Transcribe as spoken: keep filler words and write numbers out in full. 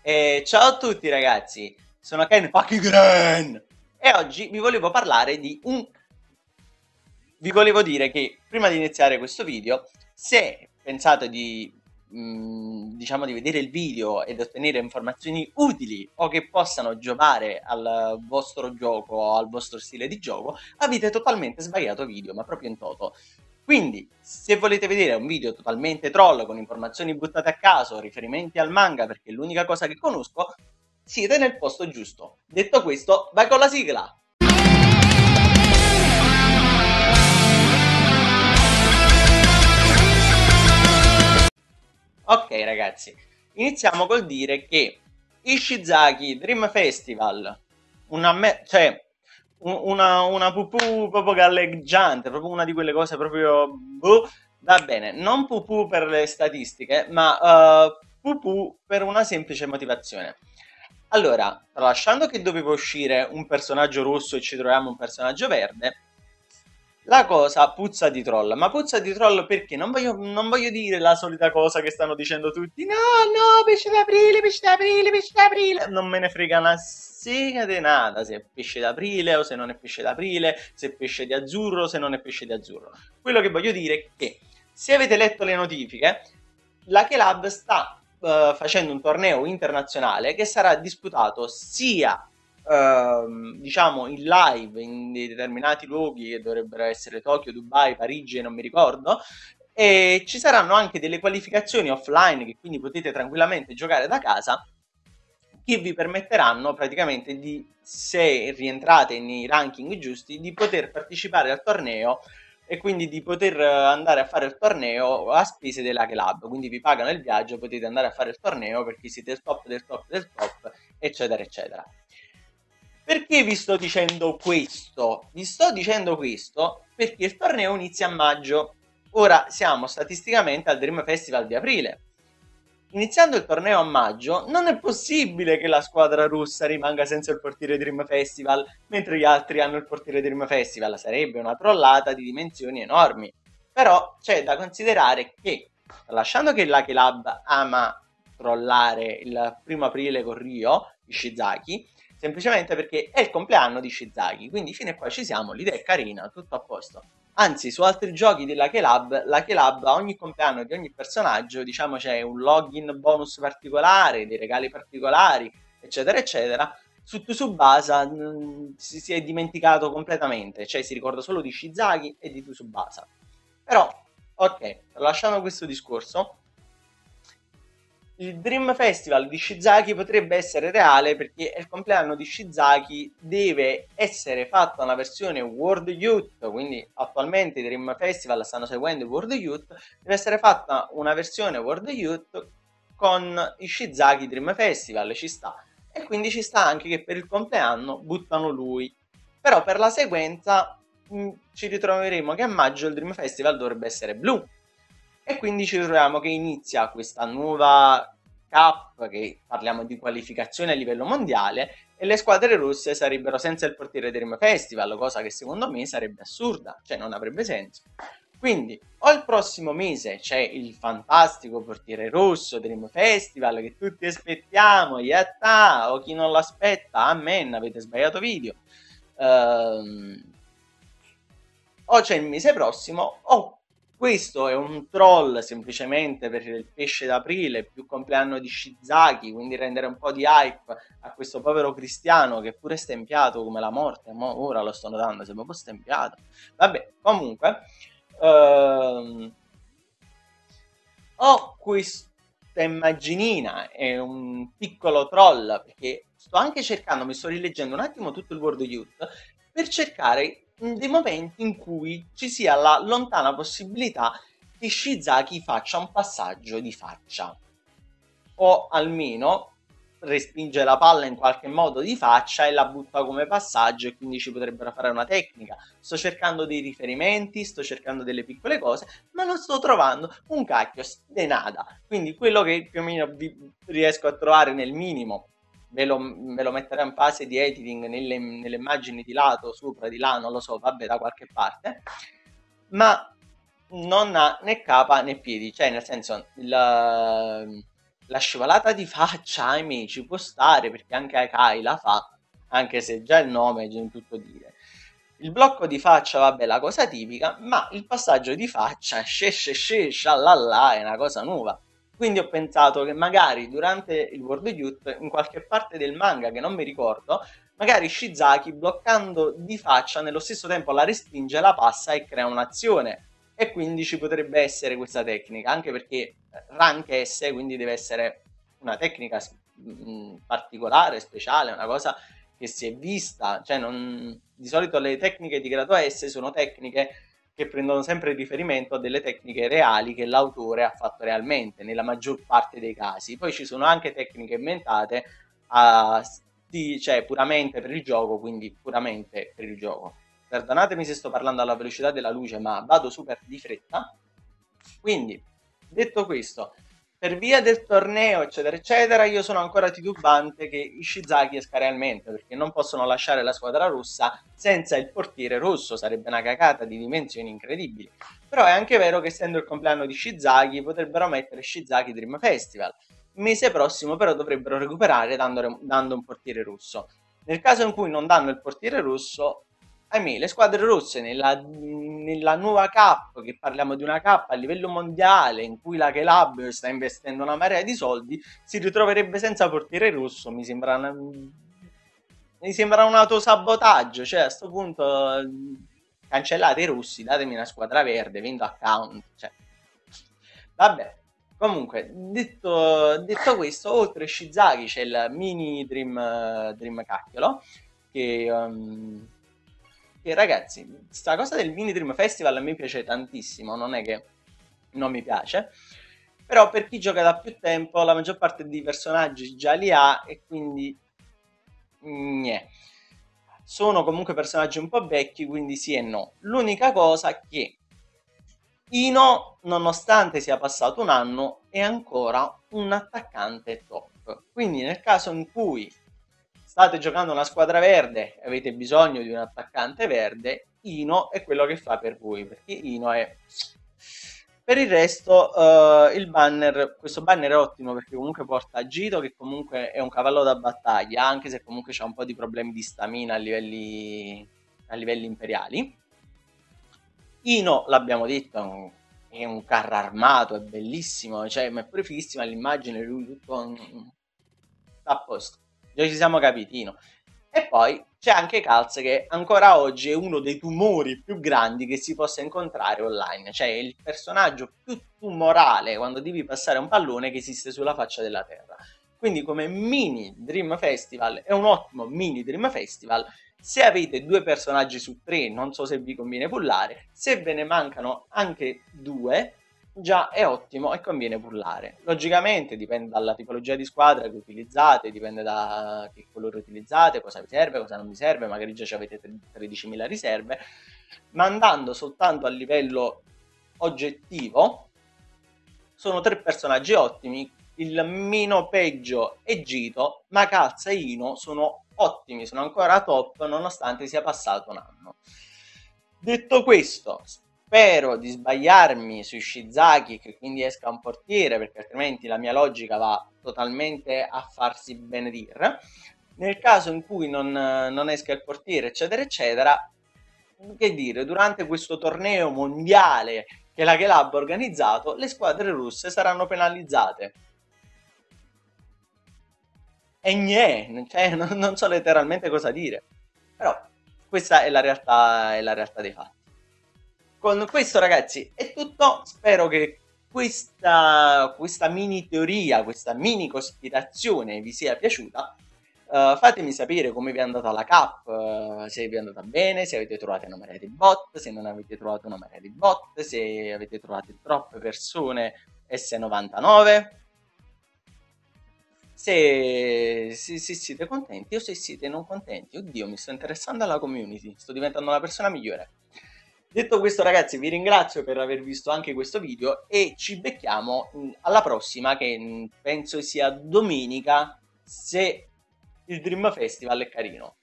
E ciao a tutti ragazzi, sono Ken fucking Ren e oggi vi volevo parlare di un... Vi volevo dire che prima di iniziare questo video, se pensate di, mh, diciamo, di vedere il video ed ottenere informazioni utili o che possano giovare al vostro gioco o al vostro stile di gioco, avete totalmente sbagliato video, ma proprio in toto. Quindi, se volete vedere un video totalmente troll con informazioni buttate a caso, riferimenti al manga perché è l'unica cosa che conosco, siete nel posto giusto. Detto questo, vai con la sigla! Ok ragazzi, iniziamo col dire che Ishizaki Dream Festival, una, me- cioè, un- una, una pupù proprio galleggiante, proprio una di quelle cose proprio... boh, va bene, non pupù per le statistiche, ma uh, pupù per una semplice motivazione. Allora, tralasciando che doveva uscire un personaggio rosso e ci troviamo un personaggio verde, la cosa puzza di troll, ma puzza di troll perché non voglio, non voglio dire la solita cosa che stanno dicendo tutti. No, no, pesce d'aprile, pesce d'aprile, pesce d'aprile. Non me ne frega una sega di nada se è pesce d'aprile o se non è pesce d'aprile, se è pesce di azzurro o se non è pesce di azzurro. Quello che voglio dire è che se avete letto le notifiche, la Kelab sta eh, facendo un torneo internazionale che sarà disputato sia ehm, diciamo in live in dei determinati luoghi che dovrebbero essere Tokyo, Dubai, Parigi e non mi ricordo, e ci saranno anche delle qualificazioni offline che quindi potete tranquillamente giocare da casa, che vi permetteranno praticamente di, se rientrate nei ranking giusti, di poter partecipare al torneo e quindi di poter andare a fare il torneo a spese della club. Quindi vi pagano il viaggio, potete andare a fare il torneo perché siete il top del top del top, eccetera, eccetera. Perché vi sto dicendo questo? Vi sto dicendo questo perché il torneo inizia a maggio. Ora siamo statisticamente al Dream Festival di aprile. Iniziando il torneo a maggio, non è possibile che la squadra russa rimanga senza il portiere Dream Festival, mentre gli altri hanno il portiere Dream Festival. Sarebbe una trollata di dimensioni enormi. Però c'è da considerare che, lasciando che la Club ama trollare il primo aprile con Rio, Ishizaki, semplicemente perché è il compleanno di Shizaki, quindi fino a qua ci siamo, l'idea è carina, tutto a posto. Anzi, su altri giochi della Kelab, la Kelab a ogni compleanno di ogni personaggio, diciamo, c'è un login bonus particolare, dei regali particolari, eccetera, eccetera. Su Tsubasa mh, si, si è dimenticato completamente, cioè si ricorda solo di Shizaki e di Tsubasa. Però, ok, lasciando questo discorso, il Dream Festival di Shizaki potrebbe essere reale perché è il compleanno di Shizaki, deve essere fatta una versione World Youth, quindi attualmente i Dream Festival stanno seguendo il World Youth, deve essere fatta una versione World Youth con i Shizaki Dream Festival, ci sta. E quindi ci sta anche che per il compleanno buttano lui. Però per la sequenza mh, ci ritroveremo che a maggio il Dream Festival dovrebbe essere blu. E quindi ci troviamo che inizia questa nuova Cup, che parliamo di qualificazione a livello mondiale, e le squadre russe sarebbero senza il portiere Dream Festival, cosa che secondo me sarebbe assurda, cioè non avrebbe senso. Quindi o il prossimo mese c'è il fantastico portiere rosso Dream Festival che tutti aspettiamo, yatta, o chi non l'aspetta, amen, avete sbagliato video. Ehm, o c'è il mese prossimo, o questo è un troll semplicemente per il pesce d'aprile, più compleanno di Shizaki, quindi rendere un po' di hype a questo povero cristiano che pure è stempiato come la morte, mo ora lo sto notando, sembra un po' stempiato. Vabbè, comunque, ehm, ho questa immaginina, è un piccolo troll, perché sto anche cercando, mi sto rileggendo un attimo tutto il World Youth, per cercare dei momenti in cui ci sia la lontana possibilità che Shizaki faccia un passaggio di faccia o almeno respinge la palla in qualche modo di faccia e la butta come passaggio e quindi ci potrebbero fare una tecnica. Sto cercando dei riferimenti, sto cercando delle piccole cose, ma non sto trovando un cacchio de nada. Quindi quello che più o meno vi riesco a trovare nel minimo ve lo, ve lo metterò in fase di editing nelle, nelle immagini di lato, sopra, di là, non lo so, vabbè, da qualche parte, ma non ha né capa né piedi, cioè nel senso la, la scivolata di faccia, ahimè, ci può stare perché anche Akai la fa, anche se già il nome è già in tutto dire. Il blocco di faccia, vabbè, la cosa tipica, ma il passaggio di faccia, sheshe she, shalala, è una cosa nuova. Quindi ho pensato che magari durante il World Youth, in qualche parte del manga che non mi ricordo, magari Shizaki bloccando di faccia nello stesso tempo la respinge, la passa e crea un'azione. E quindi ci potrebbe essere questa tecnica, anche perché rank S, quindi deve essere una tecnica mh, particolare, speciale, una cosa che si è vista, cioè non... di solito le tecniche di grado S sono tecniche che prendono sempre riferimento a delle tecniche reali che l'autore ha fatto realmente, nella maggior parte dei casi. Poi ci sono anche tecniche inventate a, di, cioè puramente per il gioco, quindi puramente per il gioco. Perdonatemi se sto parlando alla velocità della luce, ma vado super di fretta. Quindi, detto questo, per via del torneo, eccetera, eccetera, io sono ancora titubante che Ishizaki esca realmente, perché non possono lasciare la squadra rossa senza il portiere rosso, sarebbe una cacata di dimensioni incredibili. Però è anche vero che essendo il compleanno di Ishizaki, potrebbero mettere Ishizaki Dream Festival. Il mese prossimo però dovrebbero recuperare dando, dando un portiere rosso. Nel caso in cui non danno il portiere rosso, ahimè, le squadre rosse nella, nella nuova Cup, che parliamo di una Cup a livello mondiale in cui la Club sta investendo una marea di soldi, si ritroverebbe senza portiere rosso. Mi sembra una, mi sembra un autosabotaggio, cioè a sto punto cancellate i rossi, datemi una squadra verde, vendo account, cioè. Vabbè. Comunque, detto, detto questo, oltre a Shizaki c'è il mini Dream, Dream Cacchiolo, che, um, che ragazzi, sta cosa del mini Dream Festival a me piace tantissimo, non è che non mi piace, però per chi gioca da più tempo la maggior parte dei personaggi già li ha e quindi Gnè. Sono comunque personaggi un po' vecchi, quindi sì e no. L'unica cosa è che Ino, nonostante sia passato un anno, è ancora un attaccante top. Quindi nel caso in cui state giocando una squadra verde e avete bisogno di un attaccante verde, Ino è quello che fa per voi, perché Ino è... Per il resto, uh, il banner, questo banner è ottimo perché comunque porta Gito, che comunque è un cavallo da battaglia, anche se comunque c'ha un po' di problemi di stamina a livelli, a livelli imperiali. Ino, l'abbiamo detto, è un, è un carro armato, è bellissimo, cioè, ma è pure fighissima l'immagine, lui tutto un... a posto. Già ci siamo capiti, Ino. E poi c'è anche Calz, che ancora oggi è uno dei tumori più grandi che si possa incontrare online, cioè il personaggio più tumorale quando devi passare un pallone che esiste sulla faccia della terra. Quindi come mini Dream Festival è un ottimo mini Dream Festival. Se avete due personaggi su tre, non so se vi conviene pullare, se ve ne mancano anche due, già è ottimo e conviene pullare. Logicamente dipende dalla tipologia di squadra che utilizzate, dipende da che colore utilizzate, cosa vi serve, cosa non vi serve, magari già avete tredicimila riserve, ma andando soltanto a livello oggettivo, sono tre personaggi ottimi. Il meno peggio è Gito, ma Calza e Ino sono ottimi, sono ancora top nonostante sia passato un anno. Detto questo, spero di sbagliarmi su Shizaki, che quindi esca un portiere, perché altrimenti la mia logica va totalmente a farsi benedire. Nel caso in cui non, non esca il portiere, eccetera, eccetera, che dire, durante questo torneo mondiale che la Club ha organizzato, le squadre russe saranno penalizzate. E niente, cioè, non, non so letteralmente cosa dire. Però questa è la realtà, è la realtà dei fatti. Con questo, ragazzi, è tutto. Spero che questa, questa mini teoria, questa mini cospirazione vi sia piaciuta. Uh, fatemi sapere come vi è andata la Cup, uh, se vi è andata bene, se avete trovato una marea di bot, se non avete trovato una marea di bot, se avete trovato troppe persone S novantanove. Se, se, se siete contenti o se siete non contenti. Oddio, mi sto interessando alla community, sto diventando una persona migliore. Detto questo, ragazzi, vi ringrazio per aver visto anche questo video e ci becchiamo alla prossima, che penso sia domenica, se il Dream Festival è carino.